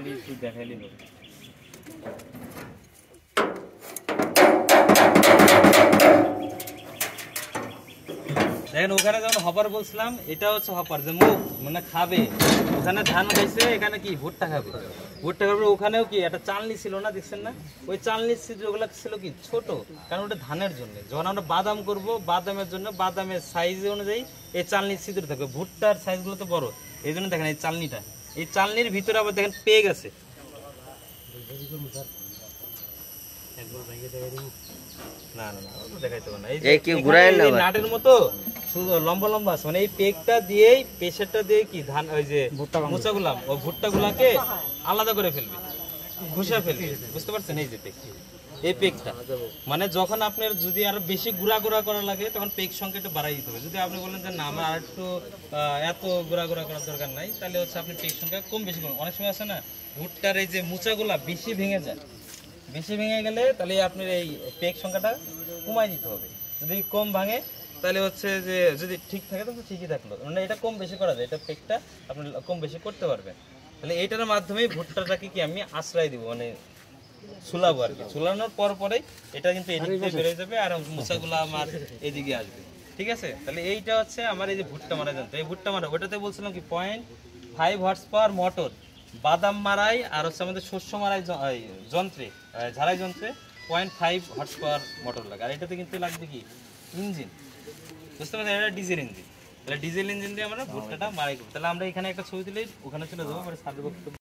খালি একটু দেখাইলেই হবে। দেখেন ওখানে যেমন হপার বলছিলাম, এটা হচ্ছে হপার যে মুখ মানে খাবে। ওখানে ধান খাইছে, এখানে কি ভুট্টা খাবে। ভুট্টা খাবে। ওখানেও কি একটা চালনি ছিল না, দেখছেন না? ওই চালনির ছিদ্রগুলো ছিল কি ছোট, কারণ ওটা ধানের জন্য। যখন আমরা বাদাম করব, বাদামের জন্য বাদামের সাইজ অনুযায়ী এই চালনির ছিদ্র থাকবে। ভুট্টার সাইজগুলো তো বড়, এই জন্য দেখেন এই চালনিটা, এই চালনির ভিতরে আবার দেখেন পেগ আছে। না না না, ওটা দেখাইতে হবে না। এই যে নাটের মতো শুধু লম্বা লম্বা আছে, মানে এই পেগটা দিয়েই, প্রেসারটা দিয়ে কি ধান ওই যে মোচাগুলা ও ভুট্টাগুলাকে আলাদা করে ফেলবে, ঘষা ফেলবে। বুঝতে পারছেন? এই যে পেগ, এই পেগটা মানে যখন আপনার যদি আরো বেশি গুঁড়া গুঁড়া করা লাগে, তখন পেগ সংখ্যা একটু বাড়াই দিতে হবে। যদি আপনি বলেন যে না আমার আর একটু এত গুঁড়া গুঁড়া করার দরকার নাই, তাহলে হচ্ছে আপনি পেগ সংখ্যা কম বেশি করুন। অনেক সময় আছে না, ভুট্টার এই যে মোচাগুলা বেশি ভেঙে যায়, বেশি ভেঙে গেলে তাহলে আপনার এই পেগ সংখ্যাটা কমাই দিতে হবে। যদি কম ভাঙে তাহলে হচ্ছে যে, যদি ঠিক থাকে তাহলে ঠিকই থাকলো, মানে এটা কম বেশি করা যায়, এটা পেগটা আপনি কম বেশি করতে পারবেন। তাহলে এইটার মাধ্যমে ভুট্টাটাকে কি আমি আশ্রয় দিব, মানে ছুলাবো আর কি। ছুলানোর পর পরেই এটা কিন্তু এদিক দিয়ে বেরিয়ে যাবে আর মোচাগুলো আমার এদিকে আসবে। ঠিক আছে? তাহলে এইটা হচ্ছে আমার এই যে ভুট্টা মারা যন্ত্র। এই ভুট্টা মারা, ওটাতে বলছিলাম কি 0.5 হর্স পাওয়ার মোটর, বাদাম মারাই আর হচ্ছে আমাদের শস্য মারাই যন্ত্রে, ঝাড়াই যন্ত্রে 0.5 হর্স পাওয়ার মোটর লাগে। আর এটাতে কিন্তু লাগবে কি ইঞ্জিন। বুঝতে পারছেন? এটা ডিজেল ইঞ্জিন। তাহলে ডিজেল ইঞ্জিন দিয়ে আমরা ভুট্টাটা মারাই করবো। তাহলে আমরা এখানে একটা ছবি দিলেই ওখানে চলে যাবো, মানে